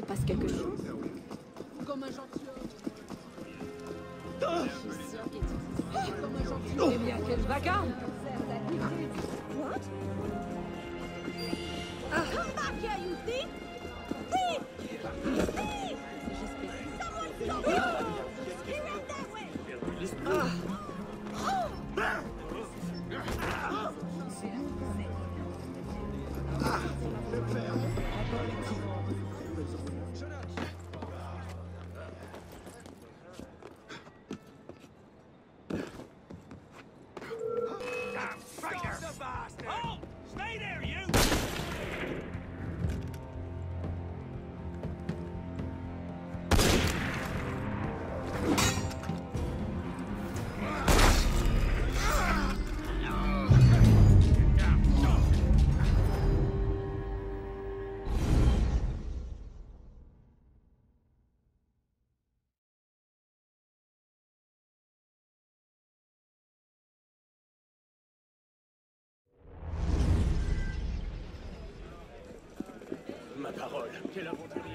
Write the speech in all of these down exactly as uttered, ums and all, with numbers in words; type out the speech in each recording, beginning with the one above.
se passe quelque chose. Comme un gentilhomme. Je suis sûre qu'il est Comme un gentilhomme. Eh bien, quel vacarme! What? Ah. Come back here, you thief! Thief! Thief! Someone stop him! He ran that way! Ah. Oh! Stay there, you! Ma parole, quel aventurier!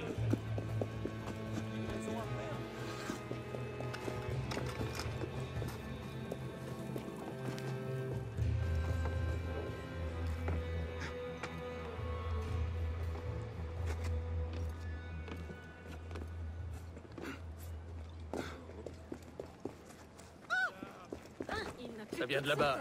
Ça vient de là-bas.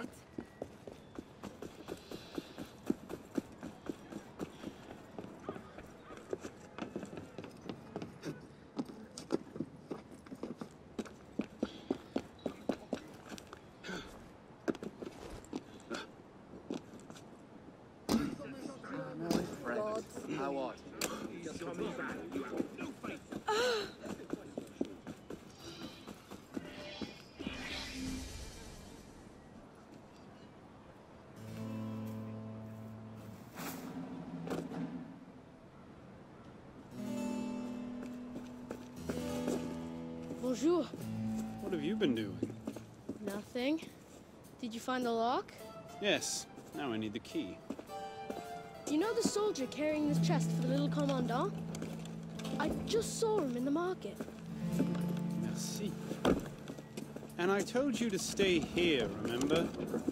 Bonjour. What have you been doing? Nothing. Did you find the lock? Yes, now I need the key. You know the soldier carrying this chest for the little commandant? I just saw him in the market. Merci. And I told you to stay here, remember?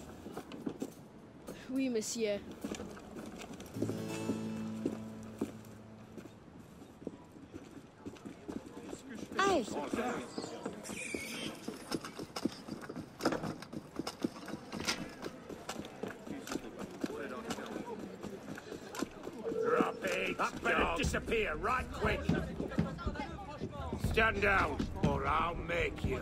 Oui, monsieur. Hey! Drop it! That better disappear right quick! Stand down, or I'll make you.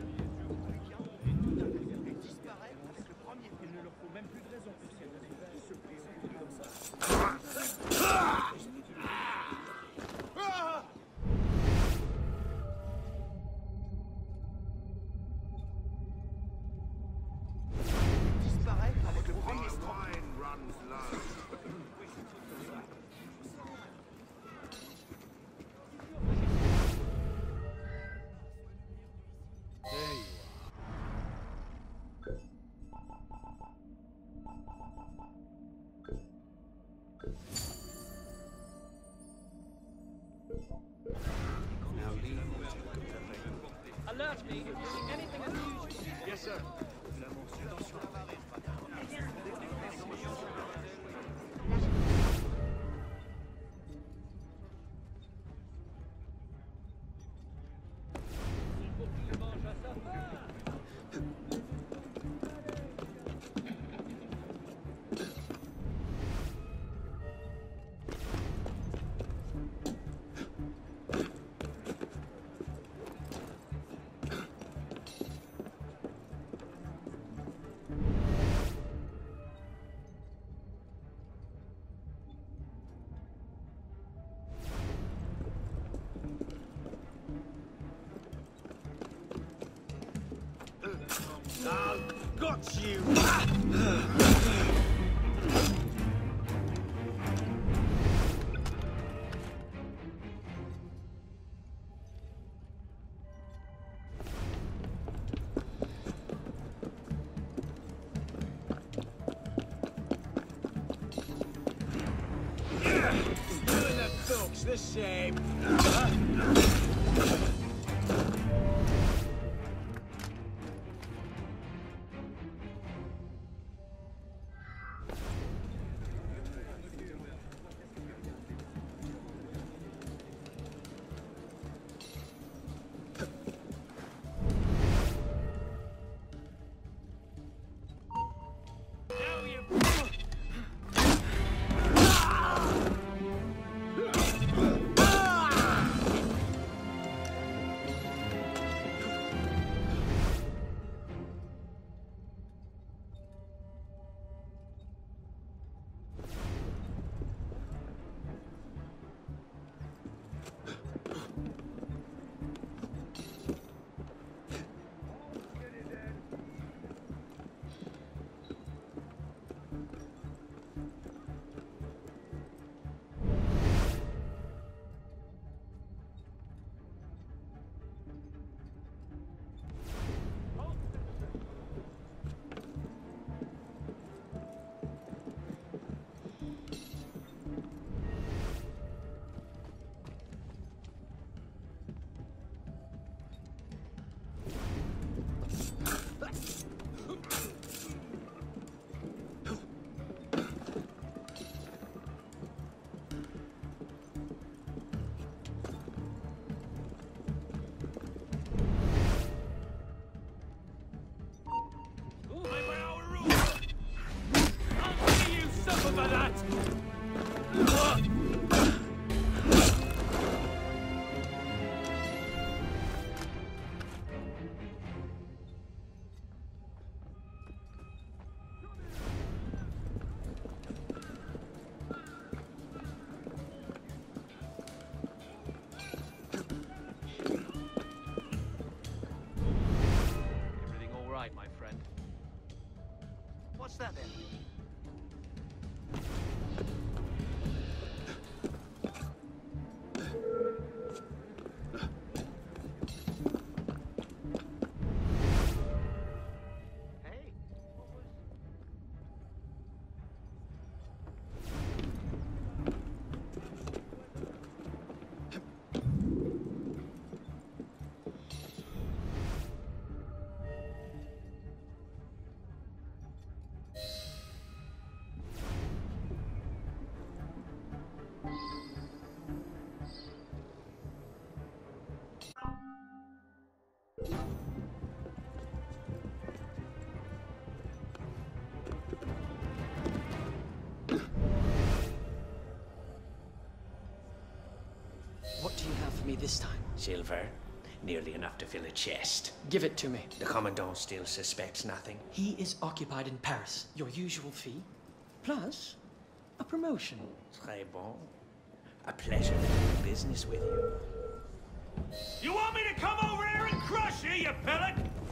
Alert me if you see anything unusual. Yes, sir. I've got you! a shame. What's that then? Hey, what was... What do you have for me this time? Silver. Nearly enough to fill a chest. Give it to me. The Commandant still suspects nothing. He is occupied in Paris. Your usual fee, plus a promotion. Très bon. A pleasure to do business with you. You want me to come over here and crush you, you pellet?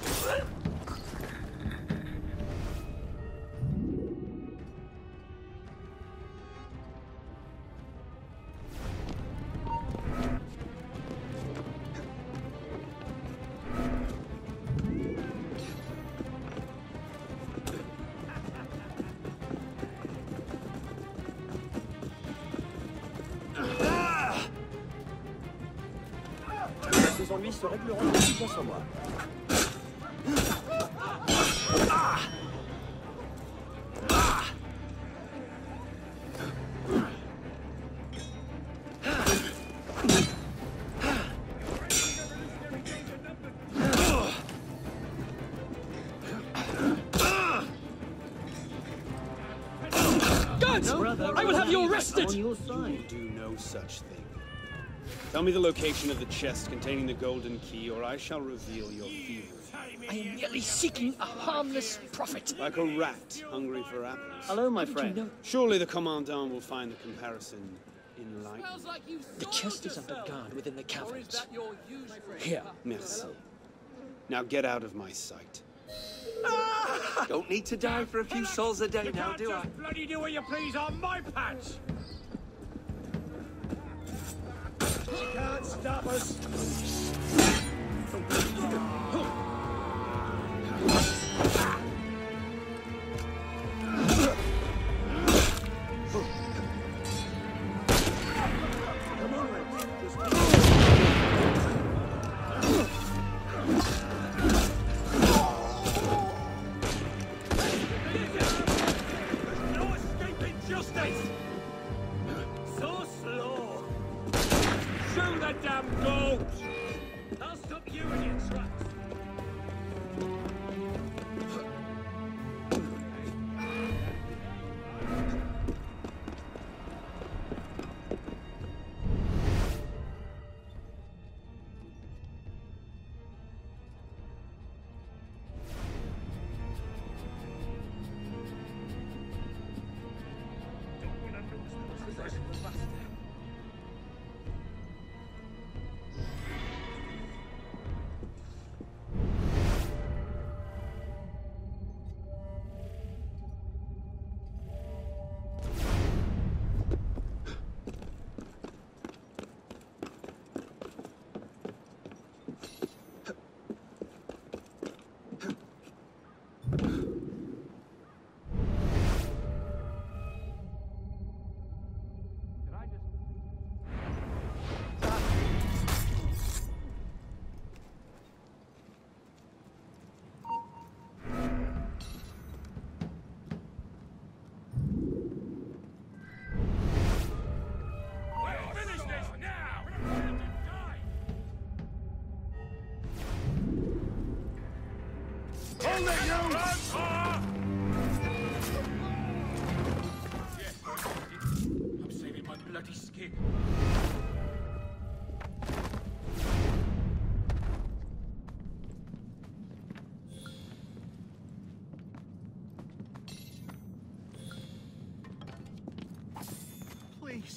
Ces ennuis se régleront aussi bien sans moi. Guards! I will have you arrested! You do no such thing. Tell me the location of the chest containing the golden key, or I shall reveal your thievery. I am merely seeking a harmless profit. Like a rat hungry for apples. Hello, my friend. You know, Surely the Commandant will find the comparison enlightening. the chest is under guard within the caverns. Here. Merci. Now get out of my sight. Ah, don't need to die for a few souls a day You now, can't do I? just bloody do what you please on my patch! You can't stop us! Come on, I'm saving my bloody skin. Please.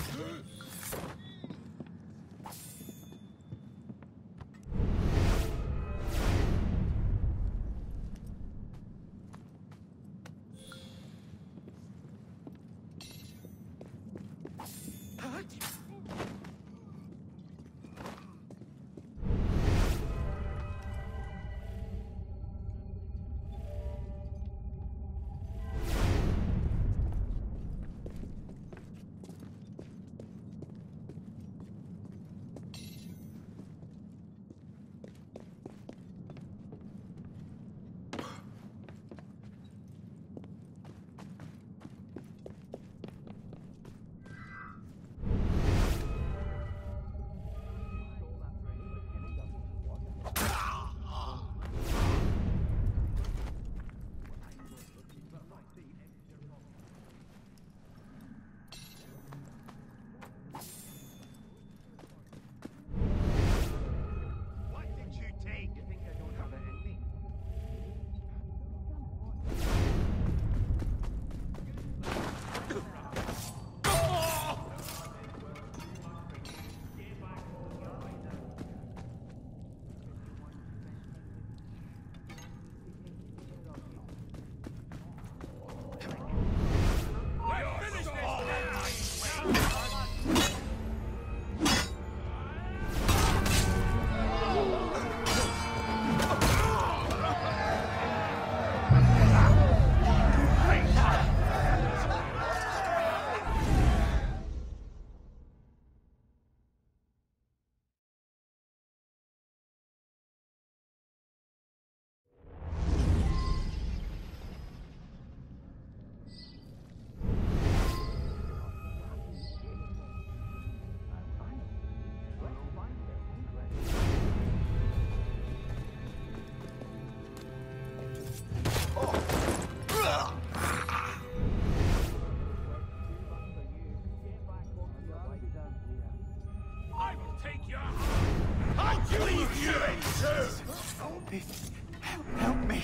Help me.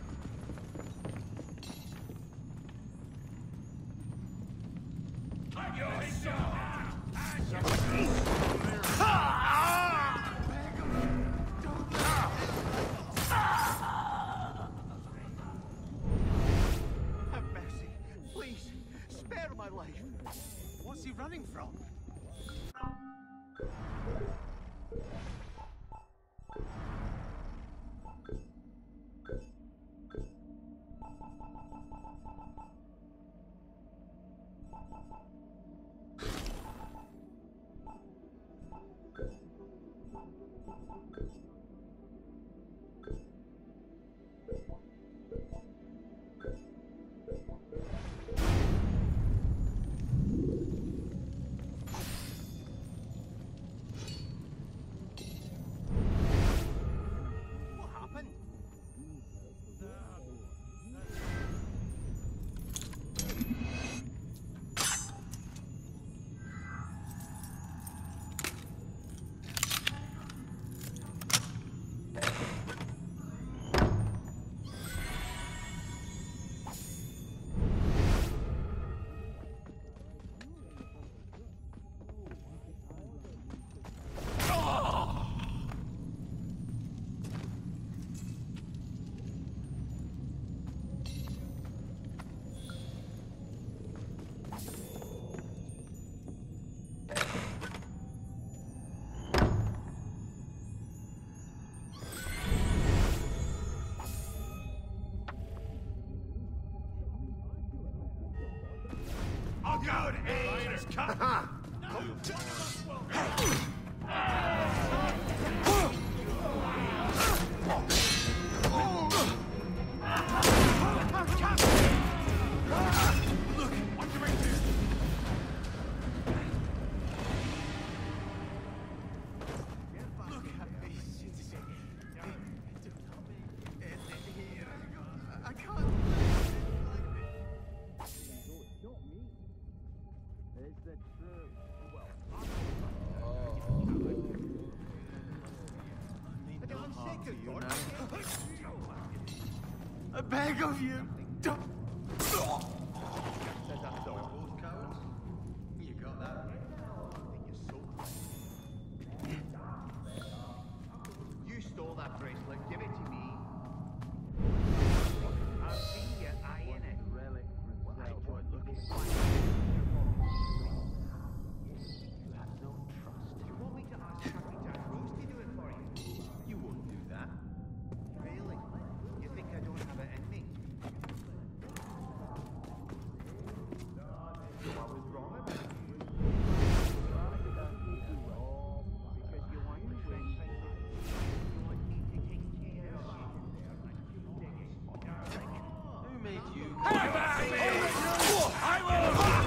Have mercy. Please, spare my life. What's he running from? Good aim! Come! Look, what's right here? Look at me. I can't. I beg of you, don't. Says that dog those cowards. You got that? I think you're so. You stole that bracelet. Give it to me. I've seen you eyeing it. Relic. Well, I enjoyed looking. You have no trust. Do you want me to ask Happy Jack Rose to do it for you? You won't do that. Really? You think I don't have it in me? So I was wrong about you. Because you want to win. You want me to take care of you. Who made you? I will!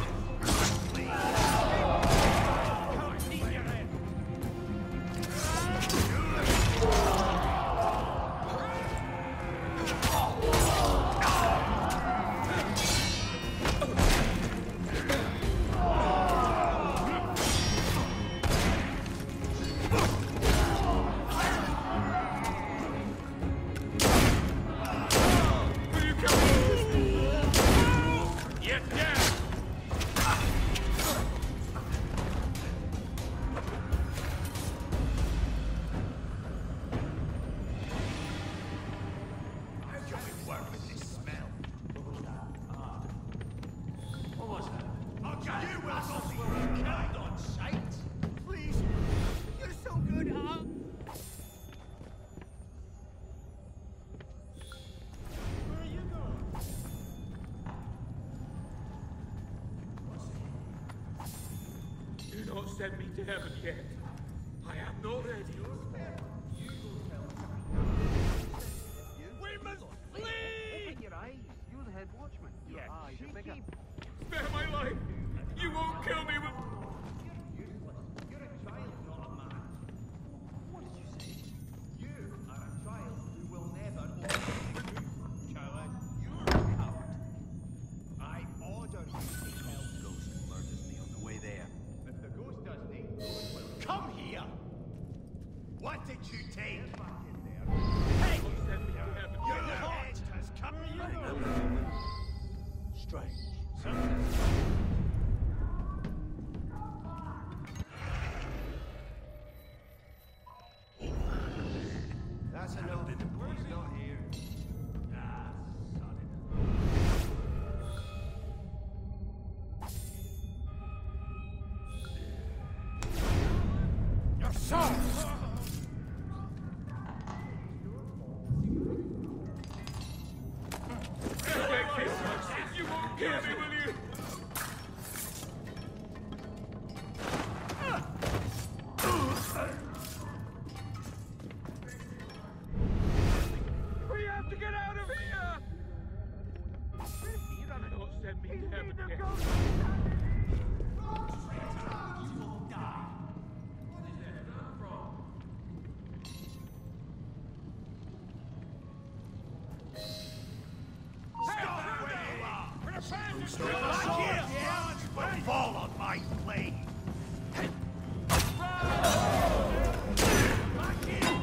Send me to heaven yet. I am not ready. We must flee! Open your eyes. You're the head watchman. Your Yeah, eyes are bigger. Spare my life. You won't kill me with... You're a child, not a man. What did you say? You are a child who will never open the truth. Coward, you're a coward. I order you to tell Ghost who murders me on the way there. If the ghost does me, Ghost will come here. What did you take? Get back in there. Hey! Send me to heaven. Your head has come Strange. That's enough. He's not here. Ah, son. Your son! You won't kill me, will you? We have to get out of here! Don't send me to heaven yet. You will die. What is that? Not wrong. Stop where you are! We're a bandit! Back here! Blood will fall on my blade! Back here!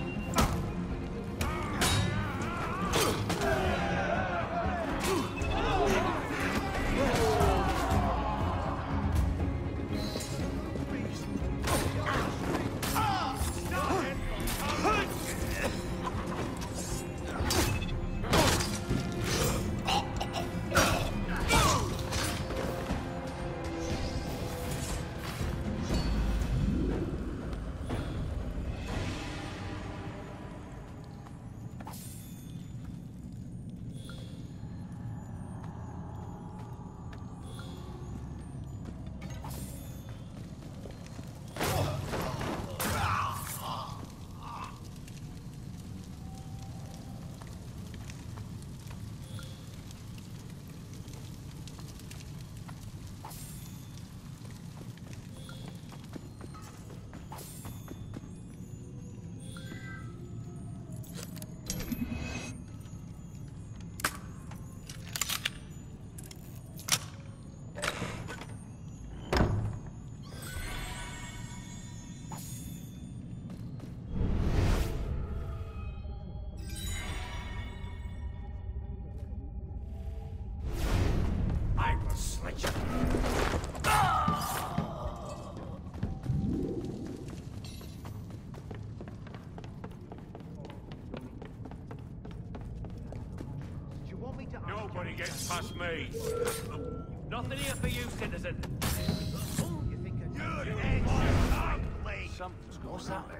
Nobody gets past me. Nothing here for you, citizen. You think I You're an ugly. Something's going on.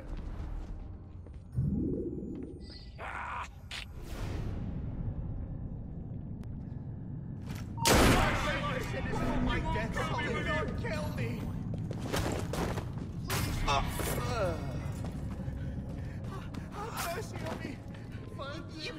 citizen, my death do not kill me! Have mercy on me! Forgive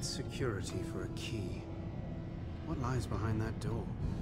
security for a key. What lies behind that door?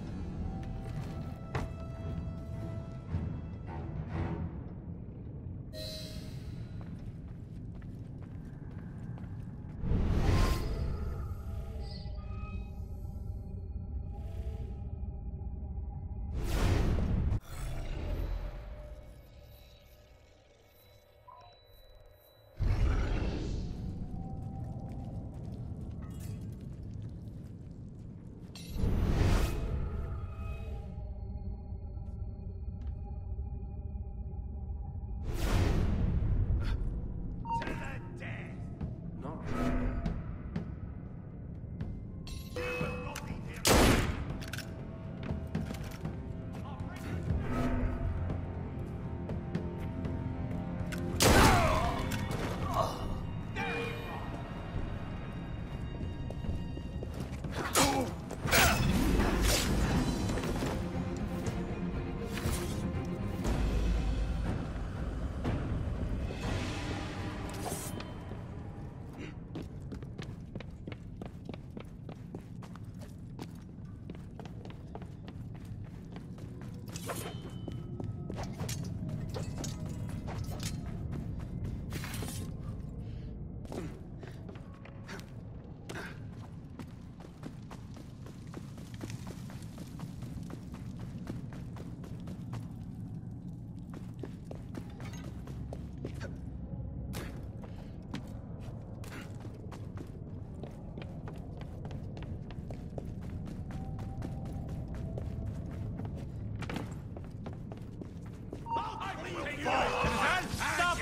Stop!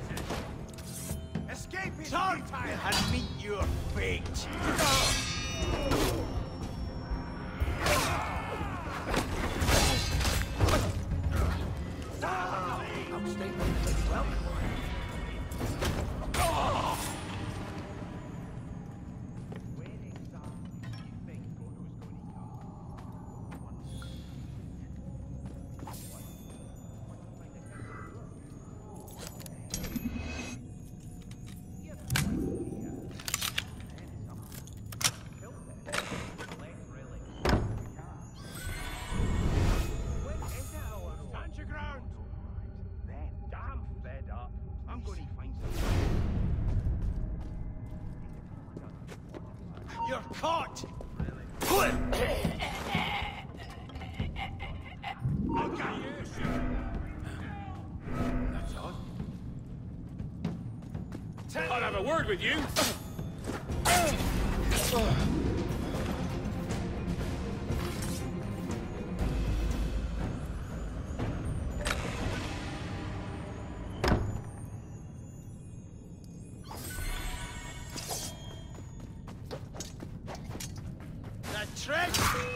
Escape is time and meet your fate. You're caught! I'll get you! That's odd. I'll have a word with you. Trick!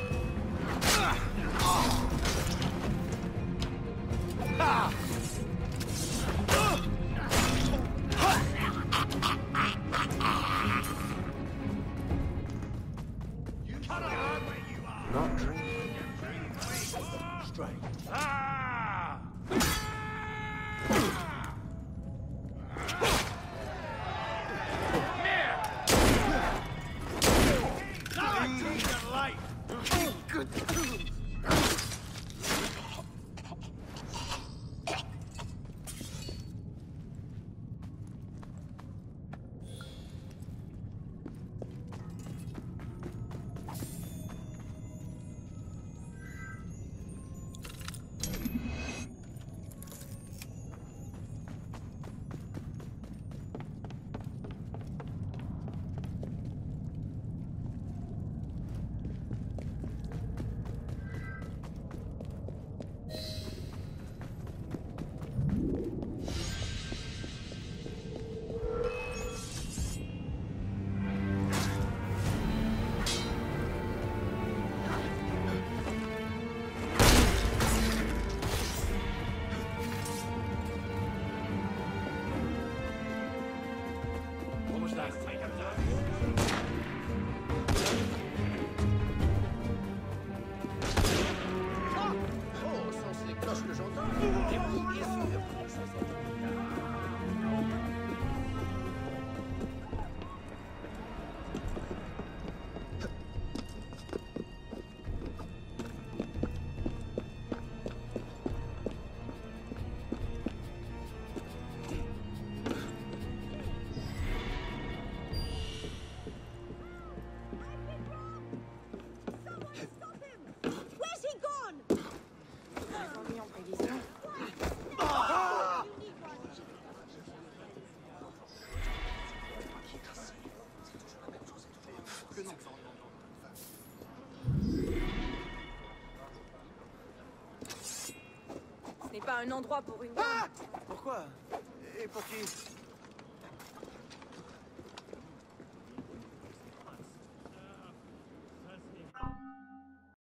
You cut out where you are. Not dreaming. Straight. Ah! pas un endroit pour une Ah! dame. Pourquoi? Et pour qui?